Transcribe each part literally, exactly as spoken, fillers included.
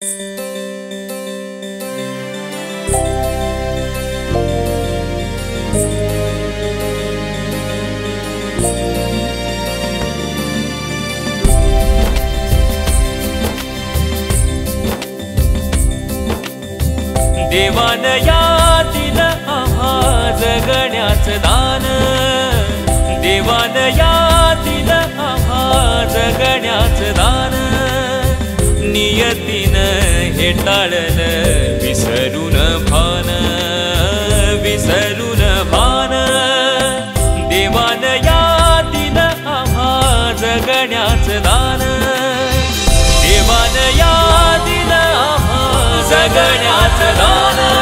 देवान यातील आम्हा जगण्याचं दान, देवान यातील आम्हा जगण्याचं दान, नियतीनं हे टाळलं विसरून भान, विसरून भान, देवान यातील आम्हा जगण्याचं दान, देवान यातील आम्हा जगण्याचं दान।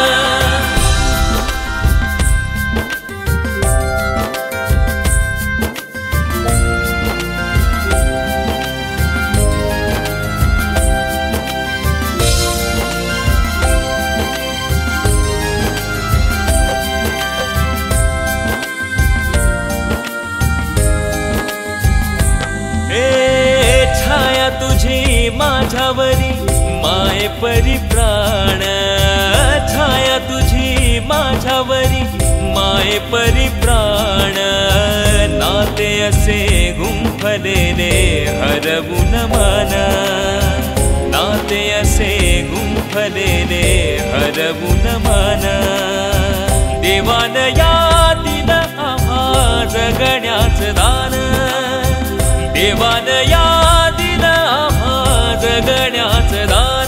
छाया तुझी माझ्यावरी माये परी प्राण, छाया तुझी माझ्यावरी माये परी प्राण, नाते असे गुंफलेले हरवून मन, नाते असे गुंफलेले हरवून मन, देवान यातील आम्हा जगण्याचं दान, देवान यातील आम्हा जगण्याचं दान।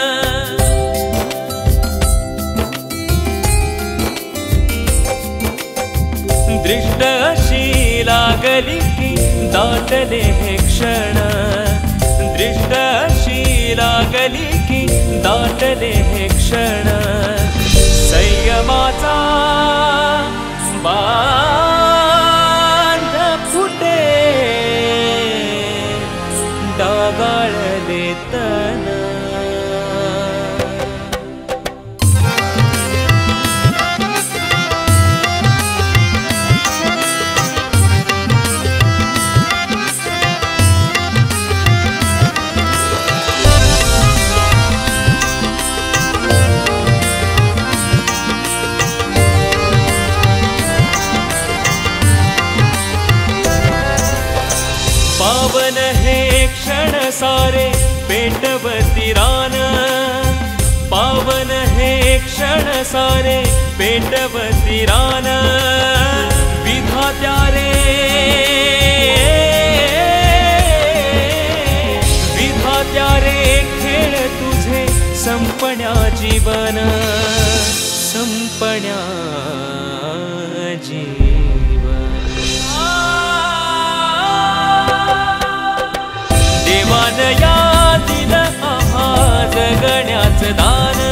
दृष्ट अशी लागली की दाटले हे क्षण, दृष्ट अशी लागली की दाटले हे क्षण, संयमाचा बांध फुटे डागाळले तन। पावन हे क्षण सारे पेटवती रान, पावन हे क्षण सारे पेटवती रान, विधात्या रे विधात्या रे खेळ तुझे संपण्या जीवन, संपण्या जीवन। देवान यातील आम्हा जगण्याचं दान,